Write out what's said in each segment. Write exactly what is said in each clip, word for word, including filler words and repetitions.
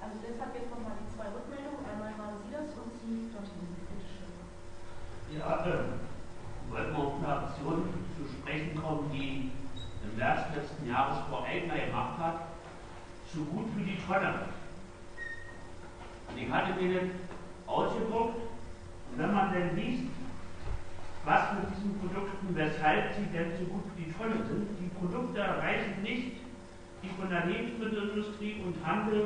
Also deshalb jetzt nochmal die zwei Rückmeldungen. Einmal waren Sie das und Sie dorthin. Bitte schön. Ja, äh, wollten wir auf eine Aktion zu sprechen kommen, die im März letzten Jahres Frau Eigner gemacht hat, zu gut für die Tonne. Und ich hatte mir das ausgedruckt, und wenn man dann liest, was mit diesen Produkten, weshalb sie denn so gut für die Tonne sind, die Produkte erreichen nicht die von der Lebensmittelindustrie und Handel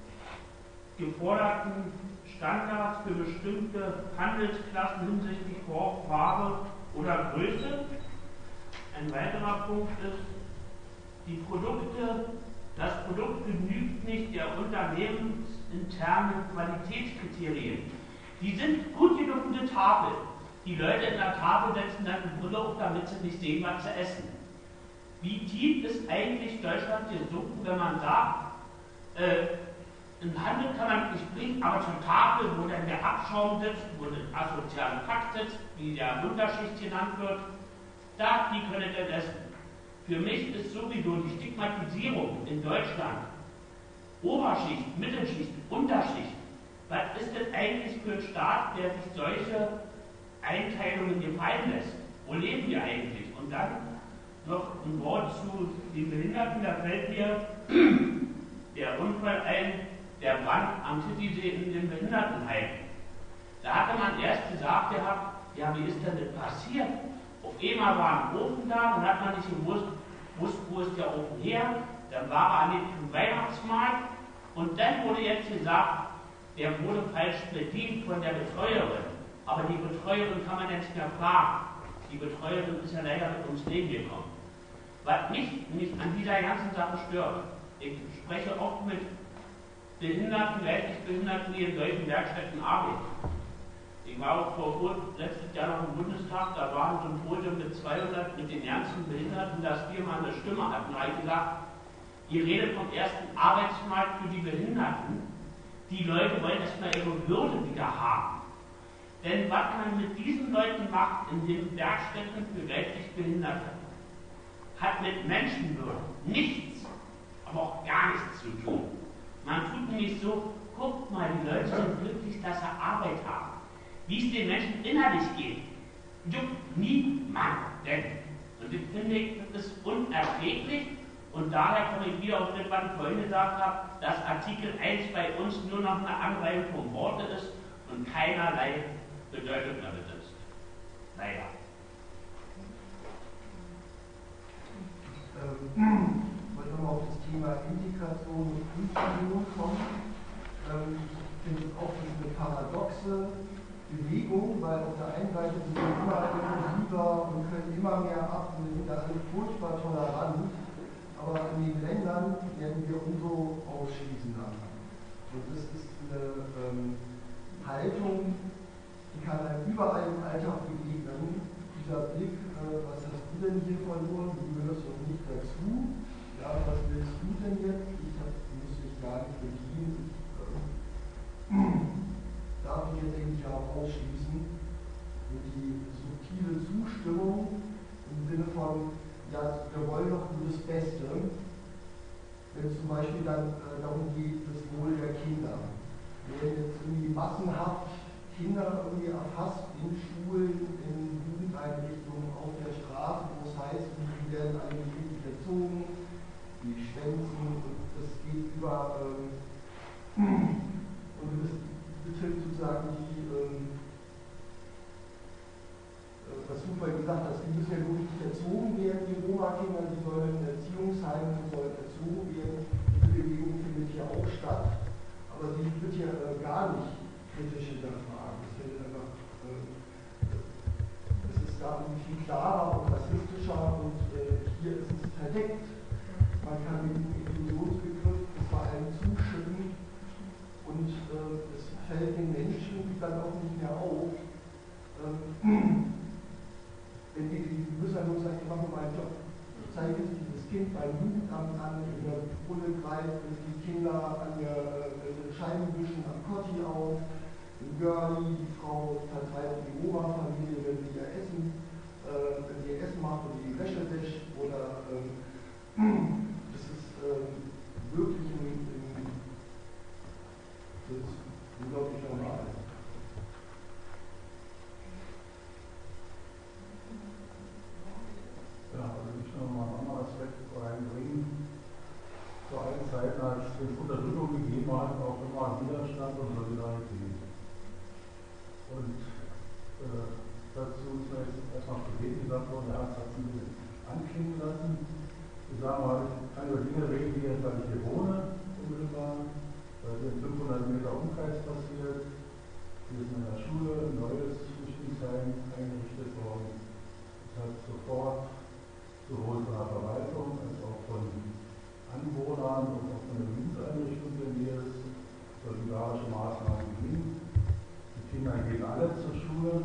geforderten Standards für bestimmte Handelsklassen hinsichtlich Farbe oder Größe. Ein weiterer Punkt ist, die Produkte, das Produkt genügt nicht der unternehmensinternen Qualitätskriterien. Die sind gut genug in der Tafel. Die Leute in der Tafel setzen dann die Brille auf, damit sie nicht sehen, was sie essen. Wie tief ist eigentlich Deutschland gesunken, wenn man sagt, äh, im Handel kann man nicht bringen, aber zur Tafel, wo dann der Abschaum sitzt, wo der asoziale Pakt sitzt, wie der Unterschicht genannt wird, da, die können dann essen. Für mich ist sowieso die Stigmatisierung in Deutschland, Oberschicht, Mittelschicht, Unterschicht, was ist denn eigentlich für ein Staat, der sich solche Einteilungen gefallen lässt? Wo leben wir eigentlich? Und dann noch ein Wort zu den Behinderten, da fällt mir der Unfall ein, der Brand am Titisee in den Behindertenheim. Da hatte man erst gesagt gehabt, ja, wie ist denn das passiert? Auf einmal war ein Ofen da, dann hat man nicht gewusst, wusste, wo ist der Ofen her, dann war er an dem Weihnachtsmarkt und dann wurde jetzt gesagt, der wurde falsch bedient von der Betreuerin. Aber die Betreuerin kann man jetzt nicht mehr fragen. Die Betreuerin ist ja leider mit uns Leben gekommen. Was mich nicht an dieser ganzen Sache stört, ich spreche oft mit Behinderten, geistig Behinderten, die in solchen Werkstätten arbeiten. Ich war auch vor letztes Jahr noch im Bundestag, da war ein Symposium mit zweihundert, mit den ernsten Behinderten, dass wir mal eine Stimme hatten. Da habe ich gesagt, ihr redet vom ersten Arbeitsmarkt für die Behinderten. Die Leute wollen erstmal ihre Würde wieder haben. Denn was man mit diesen Leuten macht in den Werkstätten für geistig Behinderte, hat mit Menschenwürde nichts, aber auch gar nichts zu tun. Man tut nämlich so, guckt mal, die Leute sind glücklich, dass sie Arbeit haben. Wie es den Menschen innerlich geht, juckt niemanden. Und ich finde, das ist unerträglich. Und daher komme ich wieder auf das, was ich vorhin gesagt habe, dass Artikel eins bei uns nur noch eine Anreihung von Worte ist und keinerlei Bedeutung mehr besitzt. Leider. Ähm, ich wollte nochmal auf das Thema Integration und Inklusion kommen. Ähm, ich finde es auch eine paradoxe Bewegung, weil auf der einen Seite sind wir immer inklusiver und können immer mehr ab und sind da alle furchtbar tolerant, aber in den Ländern werden wir umso ausschließender. Und das ist eine ähm, Haltung, die kann einem überall im Alltag begegnen. Dieser Blick, äh, was hast du denn hier verloren, du gehörst doch nicht dazu, ja, was willst du denn jetzt, ich hab, muss mich gar nicht bedienen, ähm, darf ich jetzt eigentlich auch ausschließen. Und die subtile Zustimmung im Sinne von, ja, wir wollen doch nur das Beste, wenn es zum Beispiel dann äh, darum geht, das Wohl der Kinder. Wenn jetzt irgendwie massenhaft Kinder irgendwie erfasst in Schulen, in Jugendeinrichtungen, auf der Straße, wo es heißt, die werden angeblich erzogen, die schwänzen, und das geht über, ähm, und das betrifft sozusagen die, ähm, was du vorhin gesagt hast, die müssen ja nur nicht erzogen werden, die Roma-Kinder, die sollen in Erziehungsheimen, sollen erzogen werden. Diese Bewegung findet ja auch statt, aber sie wird ja äh, gar nicht kritisch hinterfragen. Es wird einfach, äh, es ist da viel klarer und rassistischer und äh, hier ist es verdeckt. Man kann den Inklusionsbegriff vor allem zuschütten und äh, es fällt den Menschen dann auch nicht mehr auf. Ähm, Wenn die, die müssen ja nur sagen, ich mache meinen Job. Ich zeige jetzt dieses Kind beim Jugendamt an, in der Brunnen greift, die Kinder an der äh, Scheibenwischen am Kotti auf, in Görli, die Frau vertreibt die Oma-Familie, wenn sie ihr Essen, äh, wenn sie ihr Essen macht und die Wäsche wäscht, oder äh, Das ist unglaublich normal. Ja, also ich will noch mal einen anderen Aspekt reinbringen. Zu allen Zeiten, als es Unterdrückung gegeben hat, auch immer Widerstand und Solidarität. Und äh, dazu ist mir jetzt erstmal später gesagt worden, der Arzt hat es ein bisschen anklingen lassen. Wir sagen mal, ich kann über Dinge reden, die jetzt, weil ich hier wohne, unmittelbar, weil hier in fünfhundert Meter Umkreis passiert. Hier ist in der Schule ein neues Flüchtlingsheim eingerichtet worden. Das hat sofort sowohl von der Verwaltung als auch von Anwohnern und auch von der Bildungseinrichtung der Nähe solidarische Maßnahmen gegeben. Die Kinder gehen alle zur Schule,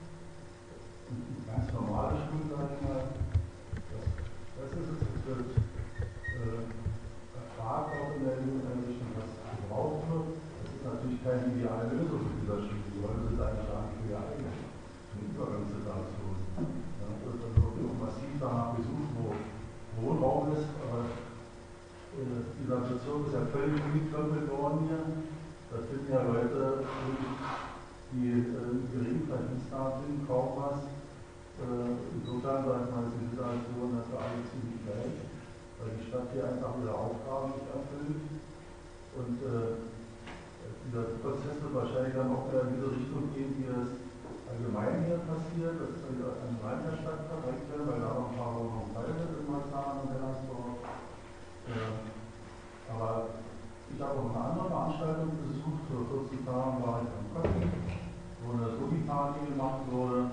und ganz normale Schule, sage ich mal. Das, das ist es, es wird äh, erfragt auch in der Bildungseinrichtung, was gebraucht wird. Das ist natürlich keine ideale Lösung für dieser Schule. Die wollen sie eigentlich gar nicht für ihr eigenes, für eine Übergangssituation. Da wird also auch massiv danach gesucht, wo Wohnraum ist, aber dieser Bezirk ist ja völlig umgekrempelt worden hier. Da finden ja Leute, die äh, gering Verdienst haben, kaum was. Äh, insofern sagt man, ist die Situation, dass wir alle ziemlich gleich, weil die Stadt hier einfach ihre Aufgaben nicht erfüllt. Und äh, dieser Prozess wird wahrscheinlich dann auch wieder in diese Richtung gehen, wie es allgemein hier passiert. Das ist wieder an Rand der Stadt verdrängt werden, weil da noch ein paar Wohnungen frei sind in Marzahn und Hellersdorf. Äh, aber ich habe auch eine andere Veranstaltung besucht. Vor vierzehn Tagen war ich am Kotten, wo eine Soli-Party gemacht wurde,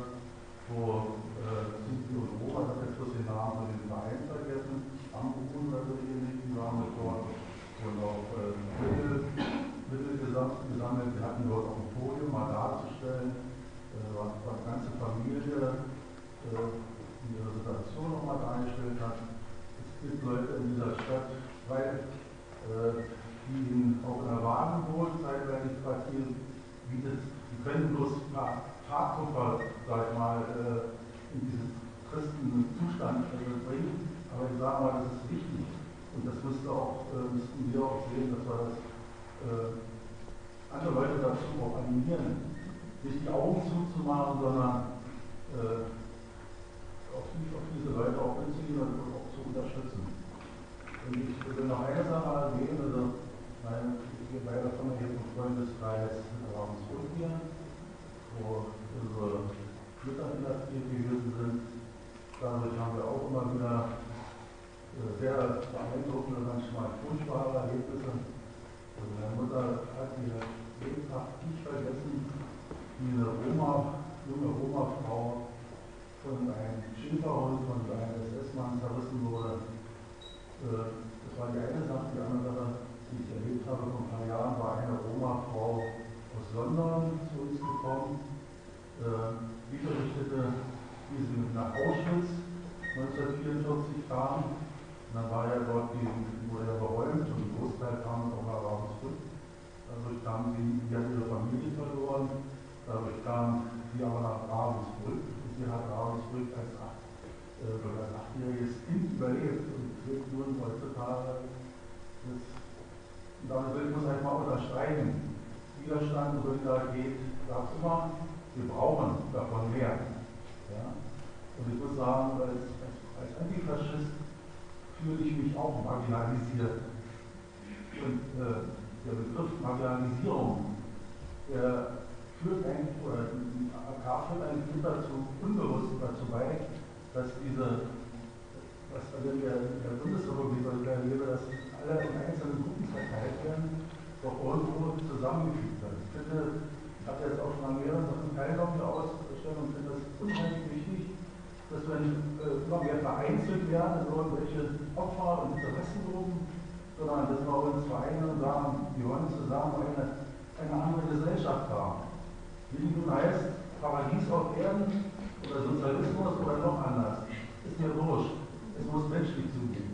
wo äh, Sinti und Roma, ich habe jetzt bloß den Namen von dem Verein vergessen, Ambrun oder so ähnlich, die waren mit dort und auch äh, Mittel, Mittel gesammelt. Wir hatten dort auch ein Podium mal darzustellen, äh, was die ganze Familie äh, ihre Situation nochmal dargestellt hat. Es gibt Leute in dieser Stadt, weil äh, die in, auch in der Wagenburg zeitweilig Quartier bietet, die können bloß ein paar Fahrtpuffer, sag ich mal, äh, in diesen tristen Zustand äh, bringen. Aber ich sage mal, das ist wichtig. Und das müsste auch, äh, müssten wir auch sehen, dass wir das äh, andere Leute dazu auch animieren, nicht die Augen zuzumachen, sondern äh, auf, die, auf diese Leute auch hinzugehen und auch zu unterstützen. Und ich will noch eine Sache erwähnen, also mein, wir beide kommen hier vom Freundeskreis Ravensbrück hier, wo unsere Mütter inhaftiert gewesen sind. Dadurch haben wir auch immer wieder äh, sehr beeindruckende, manchmal furchtbare Erlebnisse. Also meine Mutter hat ihr Lebenshaft nicht vergessen, wie eine Oma, junge Oma-Frau von einem Schäferhund, von einem S S-Mann zerrissen wurde. Das war die eine Sache. Die andere Sache, die ich erlebt habe vor ein paar Jahren, war eine Roma-Frau aus London zu uns gekommen. Die berichtete, wie sie nach Auschwitz neunzehnhundertvierundvierzig kam. Und dann war ja dort die, wurde ja beräumt und ein Großteil kam auch nach Ravensbrück. Dadurch kam sie, sie hat ihre Familie verloren. Dadurch kam sie aber nach Ravensbrück. Und sie hat Ravensbrück als acht oder als achtjähriges Kind überlebt und lebt nun heutzutage. Das, und damit will ich muss halt mal unterstreichen. Widerstand und Solidarität gab es immer. Wir brauchen davon mehr. Ja? Und ich muss sagen, als, als, als Antifaschist fühle ich mich auch marginalisiert. Und äh, der Begriff Marginalisierung, der führt eigentlich, oder die A K führt eigentlich dazu, unbewusst dazu bei, dass diese, was also in der, in der Bundesrepublik, was ich erlebe, dass alle in einzelnen Gruppen verteilt werden, doch irgendwo zusammengefügt werden. Ich finde, ich habe jetzt auch schon mal mehrere Sachen teilgenommen der Ausstellung und finde das unheimlich wichtig, dass wir nicht äh, immer mehr vereinzelt werden in irgendwelche Opfer- und Interessengruppen, sondern dass wir uns vereinen und sagen, wir wollen zusammen eine, eine andere Gesellschaft haben. Wie die nun heißt, Paradies auf Erden oder Sozialismus oder noch anders, ist mir wurscht. Es muss menschlich zugehen.